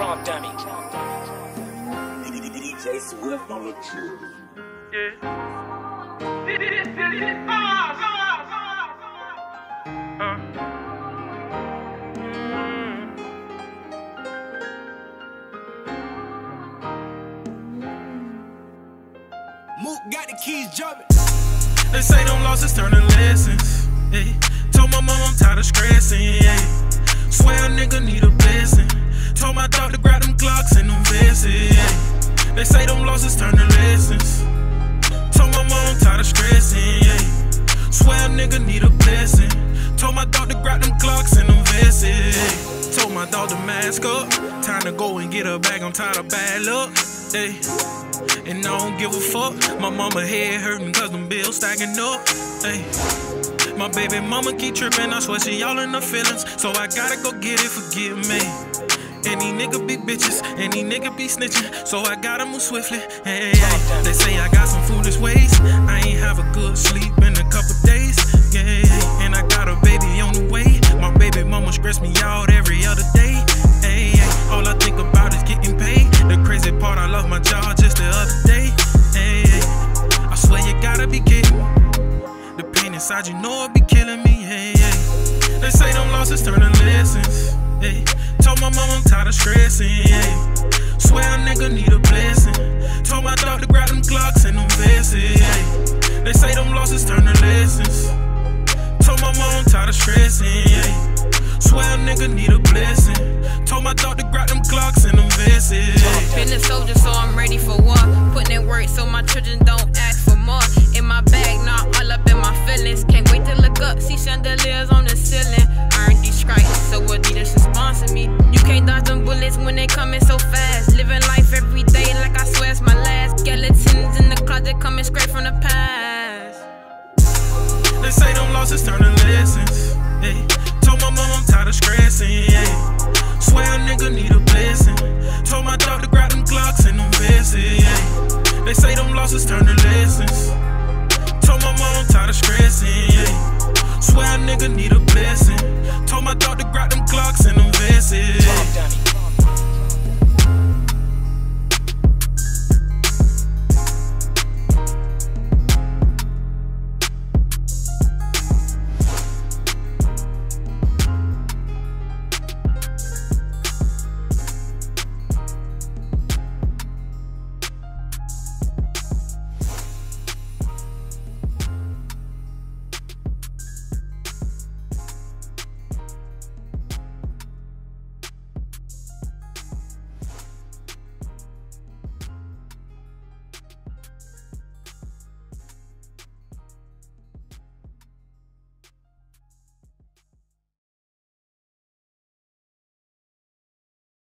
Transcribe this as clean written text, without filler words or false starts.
Trump dummy. DJ Swift on the truth. Mook got the keys jumping. They say them losses turn to lessons. Hey. Told my mom I'm tired of stressing. Hey. Swear a nigga need a blessing. Told my dog to grab them Glocks and them vests. Hey. They say them losses turn to lessons. Told my mom I'm tired of stressing. Hey. Swear a nigga need a blessing. Told my dog to grab them Glocks and them vests. Hey. Told my dog to mask up. Time to go and get her back. I'm tired of bad luck. Hey. And I don't give a fuck. My mama head hurting cause them bills stacking up. Ay. My baby mama keep tripping, I swear she all in her feelings. So I gotta go get it, forgive me. Any nigga be bitches, any nigga be snitching. So I gotta move swiftly. Hey, hey. They say I got some foolish ways. I ain't have a good sleep in a couple days. Yeah, and I got a baby on the way. My baby mama stress me out every other day. Hey, hey. All I think about is getting paid. The crazy part, I love my job just the other day. Hey, hey. I swear you gotta be kidding. The pain inside, you know it be killing me. Hey, hey. They say them losses turn to lessons. Hey. Told my mom I'm tired of stressing. Hey. Swear a nigga need a blessing. Told my dog to grab them Glocks and them vests. Hey. They say them losses turn to lessons. Told my mom I'm tired of stressing. Hey. Swear a nigga need a blessing. Told my dog to grab them Glocks and them vests. Been a soldier, so I'm ready for war. Putting in work so my children don't ask for more. In my bag, not all up in my feelings. Can't wait to look up, see chandeliers on the ceiling. Earned these stripes, so Adidas should sponsor me. You can't dodge them bullets when they coming so fast. Living life every day like I swear it's my last. Skeletons in the closet coming straight from the past. They say them losses turn to lessons. Hey. Told my mom I'm tired of stressing. Hey. Swear a nigga need a blessing. Told my dog to grab them Glocks and them vests. Hey. They say them losses turn to lessons. Told my mom I'm tired of stressing. Hey. Swear a nigga need a blessing. Told my dog to grab them Glocks and them vests.